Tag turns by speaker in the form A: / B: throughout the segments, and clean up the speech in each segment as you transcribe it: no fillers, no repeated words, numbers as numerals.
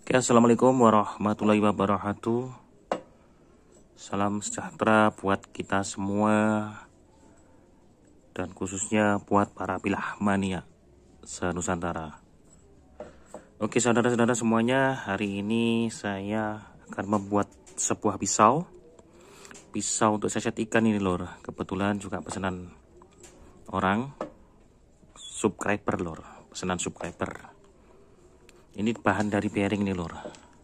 A: Oke, assalamualaikum warahmatullahi wabarakatuh. Salam sejahtera buat kita semua, dan khususnya buat para pilah mania se-Nusantara. Oke, saudara-saudara semuanya, hari ini saya akan membuat sebuah pisau untuk saset ikan ini lor. Kebetulan juga pesanan orang, subscriber lor, pesanan subscriber. Ini bahan dari bearing nih lor,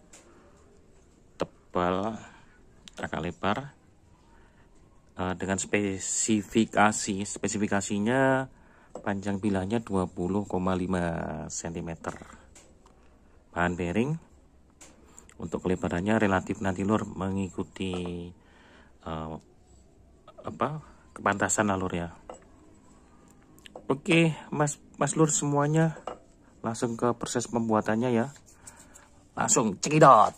A: tebal, agak lebar, dengan spesifikasinya panjang bilahnya 20,5 cm. Bahan bearing untuk kelebarannya relatif nanti lor mengikuti kepantasan lor ya. Oke mas lur semuanya, langsung ke proses pembuatannya ya. Langsung cekidot.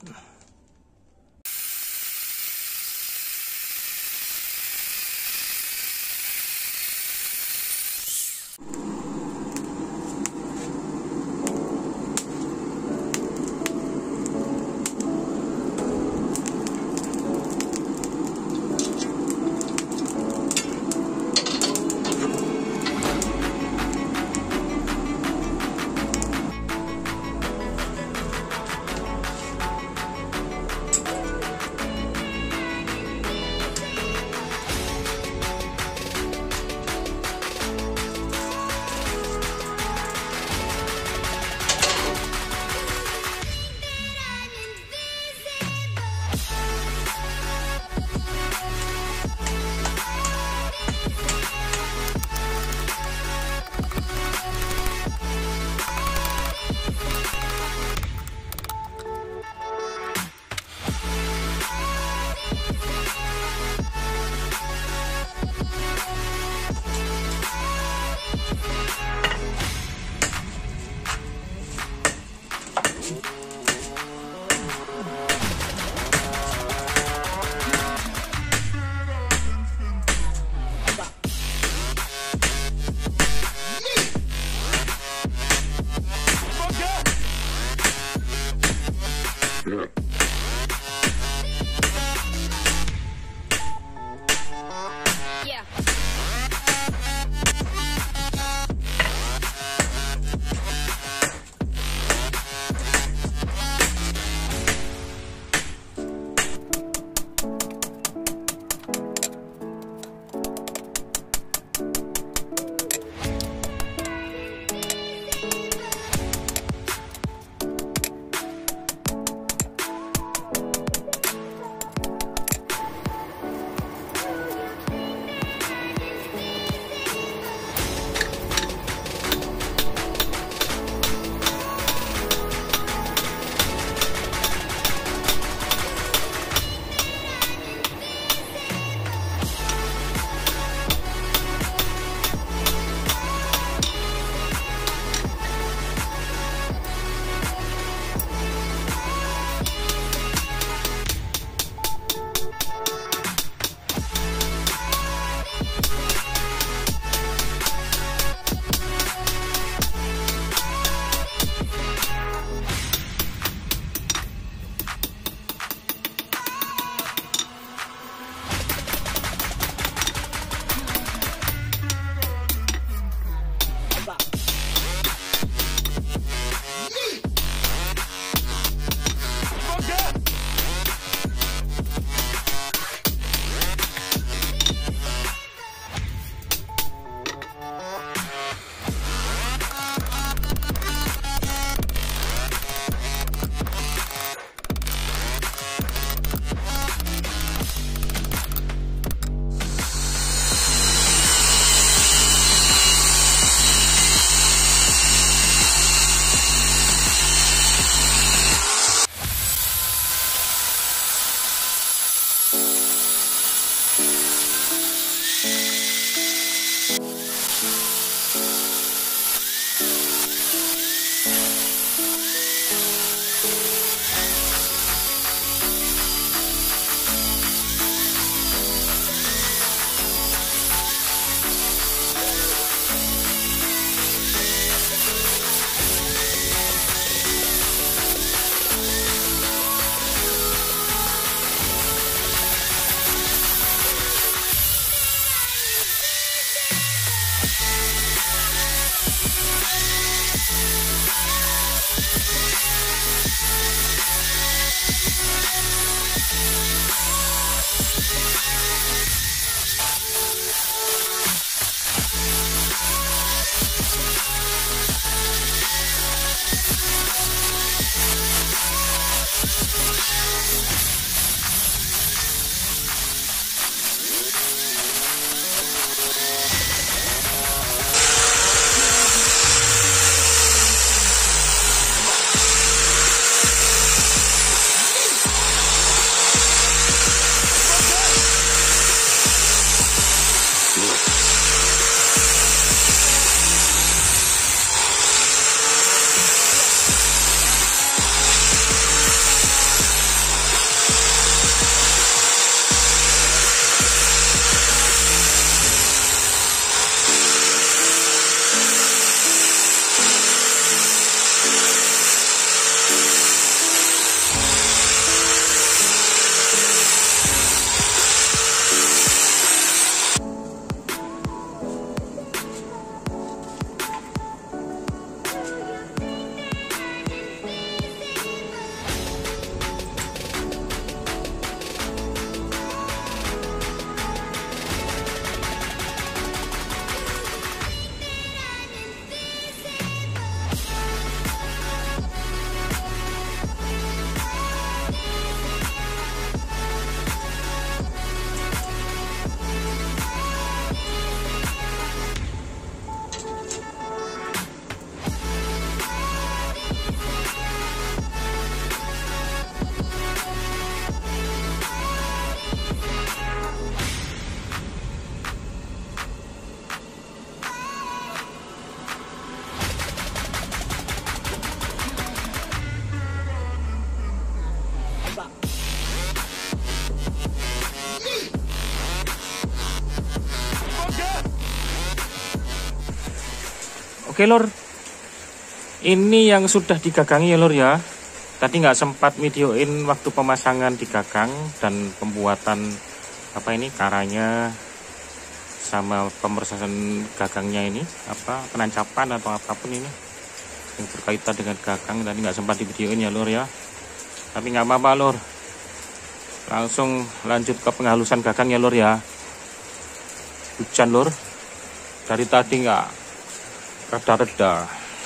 A: Oke lur, ini yang sudah digagangi ya lur ya. Tadi nggak sempat videoin waktu pemasangan digagang dan pembuatan apa ini karanya sama pemrosesan gagangnya ini, apa penancapan atau apapun ini yang berkaitan dengan gagang. Tadi nggak sempat di videoin ya lur ya, tapi nggak apa-apa lur, langsung lanjut ke penghalusan gagang ya lur ya. Hujan lur, dari tadi nggak reda-reda.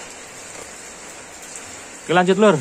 A: Oke lanjut lur.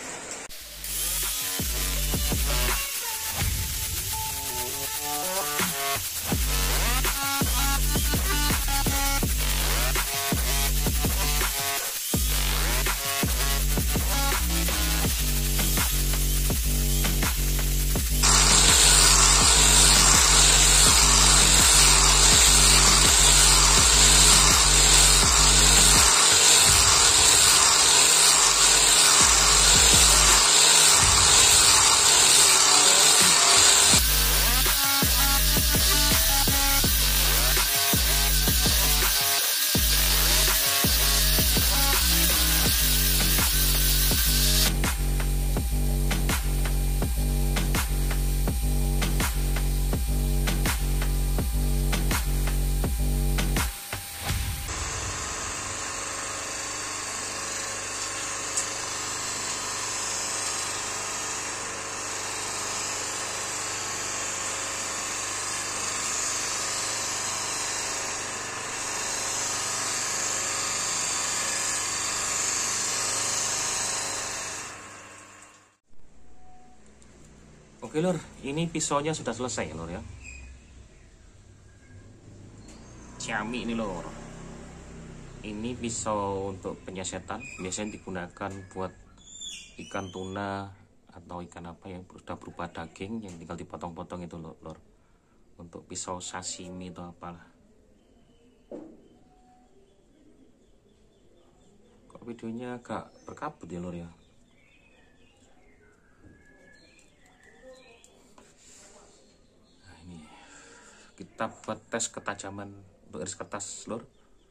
A: Oke lur, ini pisaunya sudah selesai lur ya. Xiaomi ini lur. Ini pisau untuk penyesetan, biasanya digunakan buat ikan tuna atau ikan apa yang sudah berupa daging yang tinggal dipotong-potong itu lur. Untuk pisau sashimi atau apalah. Kok videonya agak berkabut ya lur ya. Kita buat tes ketajaman untuk iris kertas lur.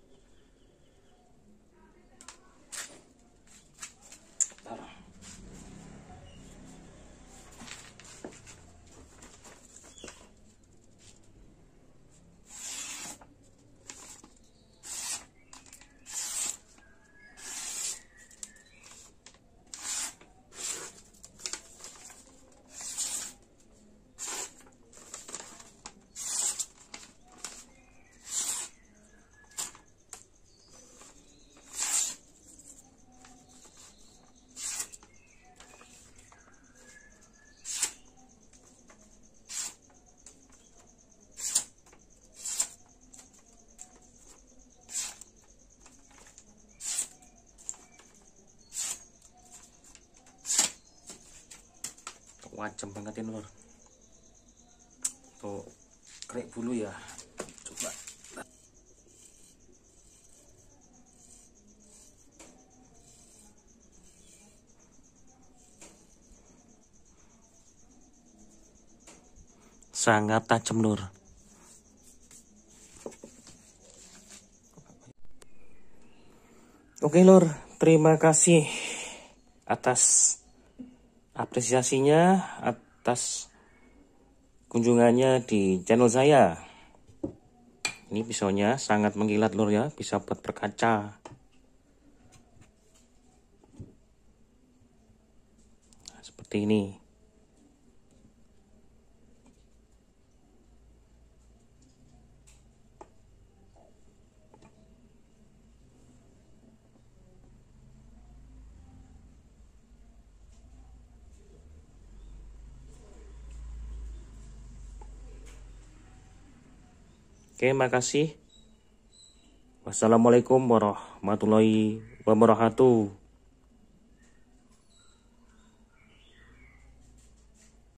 A: Wajem banget ini lur. Tuh kerek bulu ya. Coba. Sangat tajam lur. Oke lur, terima kasih atas apresiasinya, atas kunjungannya di channel saya. Ini pisaunya sangat mengkilat lur ya, bisa buat berkaca. Nah, seperti ini. Oke, makasih. Wassalamualaikum warahmatullahi wabarakatuh.